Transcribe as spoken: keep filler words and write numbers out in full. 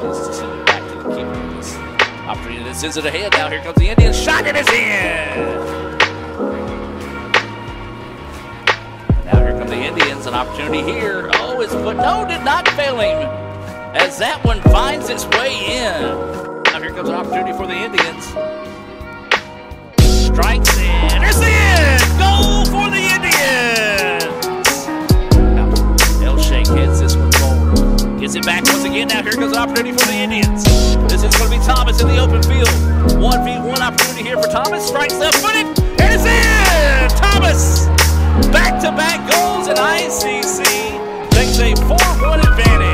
Goes to send it back to the keeper. This opportunity that sends it ahead. Now here comes the Indians. Shot and it's in. Now here come the Indians. An opportunity here. Oh, it's put. No, did not fail him. As that one finds its way in. Now here comes an opportunity for the Indians. Strikes in. It's in. Goal for the Indians. Now Shake heads this one forward. Gets it back once again. Now here comes an opportunity for the Indians. This is going to be Thomas in the open field. one v one opportunity here for Thomas. Strikes left footed. And it's in. Thomas. Back-to-back goals in I C C. Takes a four one advantage.